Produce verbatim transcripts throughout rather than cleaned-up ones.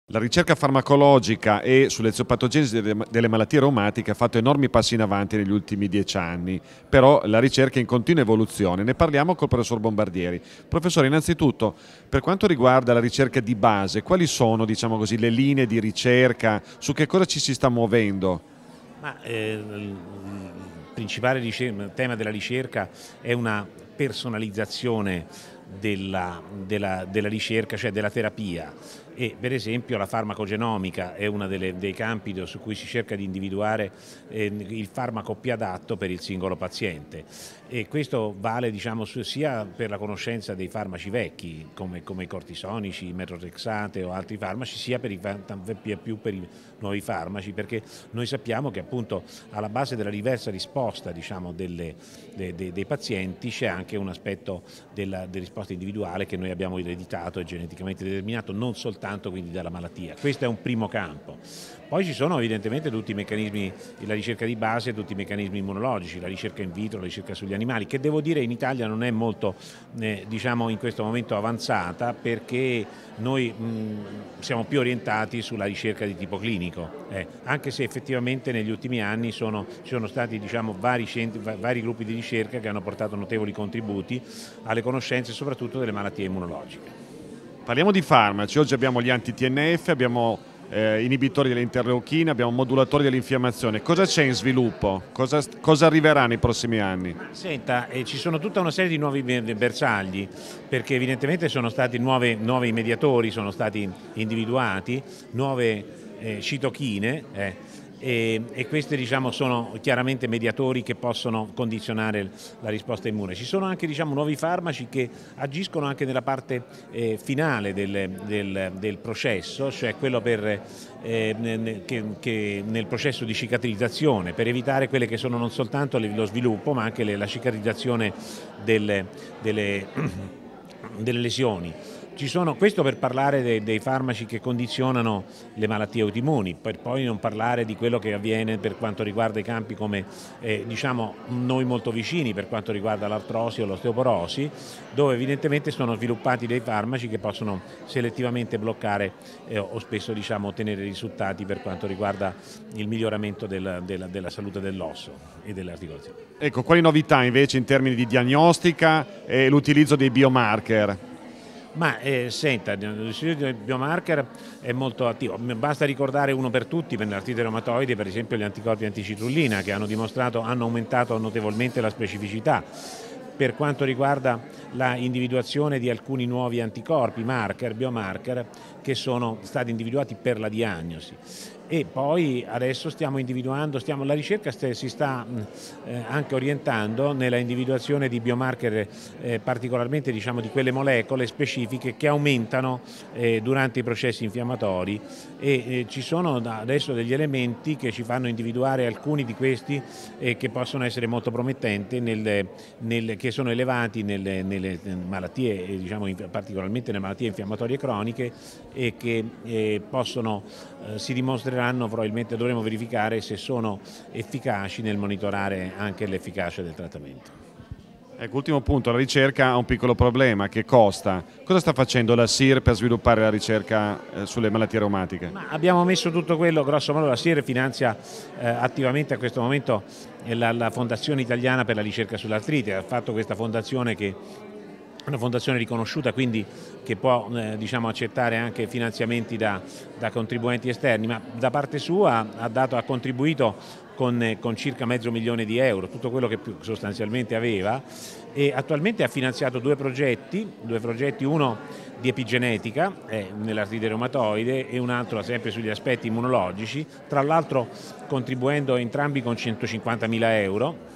La ricerca farmacologica e sull'eziopatogenesi delle delle malattie reumatiche ha fatto enormi passi in avanti negli ultimi dieci anni, però la ricerca è in continua evoluzione. Ne parliamo col professor Bombardieri. Professore, innanzitutto, per quanto riguarda la ricerca di base, quali sono, diciamo così, le linee di ricerca, su che cosa ci si sta muovendo? Ma, eh, il principale tema della ricerca è una personalizzazione della, della, della ricerca, cioè della terapia, e per esempio la farmacogenomica è uno dei campi su cui si cerca di individuare eh, il farmaco più adatto per il singolo paziente, e questo vale, diciamo, sia per la conoscenza dei farmaci vecchi come, come i cortisonici, il metrotrexate o altri farmaci, sia per i, più per i nuovi farmaci, perché noi sappiamo che appunto alla base della diversa risposta, diciamo, delle, de, de, dei pazienti c'è anche un aspetto della, della risposta individuale che noi abbiamo ereditato e geneticamente determinato, non soltanto quindi dalla malattia. Questo è un primo campo. Poi ci sono evidentemente tutti i meccanismi, la ricerca di base, tutti i meccanismi immunologici, la ricerca in vitro, la ricerca sugli animali, che devo dire in Italia non è molto, eh, diciamo, in questo momento avanzata, perché noi mh, siamo più orientati sulla ricerca di tipo clinico, eh, anche se effettivamente negli ultimi anni sono, ci sono stati, diciamo, vari, centri, vari gruppi di ricerca che hanno portato notevoli contributi alle conoscenze soprattutto delle malattie immunologiche. Parliamo di farmaci. Oggi abbiamo gli anti-T N F, abbiamo eh, inibitori delle interleuchine, abbiamo modulatori dell'infiammazione. Cosa c'è in sviluppo? Cosa, cosa arriverà nei prossimi anni? Senta, eh, ci sono tutta una serie di nuovi bersagli, perché evidentemente sono stati nuove, nuovi mediatori, sono stati individuati, nuove eh, citochine, eh, E, e questi, diciamo, sono chiaramente mediatori che possono condizionare la risposta immune. Ci sono anche, diciamo, nuovi farmaci che agiscono anche nella parte eh, finale del, del, del processo, cioè quello per, eh, che, che nel processo di cicatrizzazione, per evitare quelle che sono non soltanto lo sviluppo ma anche le, la cicatrizzazione delle, delle, delle lesioni. Ci sono, questo per parlare dei, dei farmaci che condizionano le malattie autoimmuni, per poi non parlare di quello che avviene per quanto riguarda i campi come, eh, diciamo, noi molto vicini, per quanto riguarda l'artrosi o l'osteoporosi, dove evidentemente sono sviluppati dei farmaci che possono selettivamente bloccare eh, o spesso, diciamo, ottenere risultati per quanto riguarda il miglioramento della, della, della salute dell'osso e delle articolazioni. Ecco, quali novità invece in termini di diagnostica e l'utilizzo dei biomarker? Ma eh, senta, l'istituto del biomarker è molto attivo, basta ricordare uno per tutti, per l'artrite reumatoide, per esempio gli anticorpi anticitrullina, che hanno dimostrato, hanno aumentato notevolmente la specificità. Per quanto riguarda la individuazione di alcuni nuovi anticorpi, marker, biomarker, che sono stati individuati per la diagnosi. E poi adesso stiamo individuando, stiamo, la ricerca si sta eh, anche orientando nella individuazione di biomarker, eh, particolarmente, diciamo, di quelle molecole specifiche che aumentano eh, durante i processi infiammatori, e eh, ci sono adesso degli elementi che ci fanno individuare alcuni di questi eh, che possono essere molto promettenti, nel, nel, che sono elevati nelle, nelle malattie, eh, diciamo, particolarmente nelle malattie infiammatorie croniche, e che eh, possono, eh, si dimostreranno, probabilmente dovremo verificare se sono efficaci nel monitorare anche l'efficacia del trattamento. Ecco, ultimo punto, la ricerca ha un piccolo problema che costa. Cosa sta facendo la S I R per sviluppare la ricerca eh, sulle malattie reumatiche? Ma abbiamo messo tutto quello, grosso modo la S I R finanzia eh, attivamente a questo momento eh, la, la Fondazione Italiana per la Ricerca sull'Artrite, ha fatto questa fondazione che una fondazione riconosciuta, quindi che può eh, diciamo, accettare anche finanziamenti da, da contribuenti esterni, ma da parte sua ha, dato, ha contribuito con, eh, con circa mezzo milione di euro, tutto quello che più sostanzialmente aveva, e attualmente ha finanziato due progetti, due progetti uno di epigenetica eh, nell'artrite reumatoide e un altro sempre sugli aspetti immunologici, tra l'altro contribuendo entrambi con centocinquantamila euro.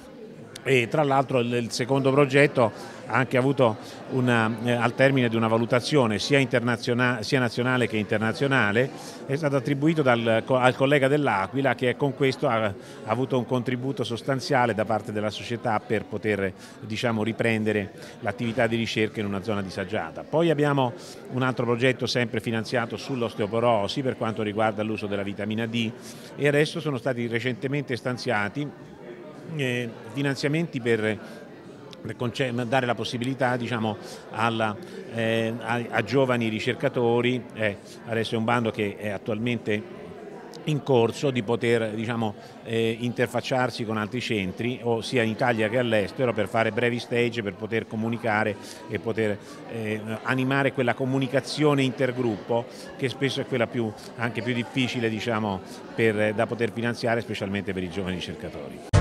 E tra l'altro il secondo progetto ha anche avuto una, eh, al termine di una valutazione sia, sia nazionale che internazionale, è stato attribuito dal, al collega dell'Aquila, che con questo ha, ha avuto un contributo sostanziale da parte della società per poter, diciamo, riprendere l'attività di ricerca in una zona disagiata. Poi abbiamo un altro progetto sempre finanziato sull'osteoporosi per quanto riguarda l'uso della vitamina D, e adesso sono stati recentemente stanziati Eh, finanziamenti per per dare la possibilità, diciamo, alla, eh, a, a giovani ricercatori, eh, adesso è un bando che è attualmente in corso, di poter, diciamo, eh, interfacciarsi con altri centri, o sia in Italia che all'estero, per fare brevi stage, per poter comunicare e poter eh, animare quella comunicazione intergruppo che spesso è quella più, anche più difficile, diciamo, per, da poter finanziare, specialmente per i giovani ricercatori.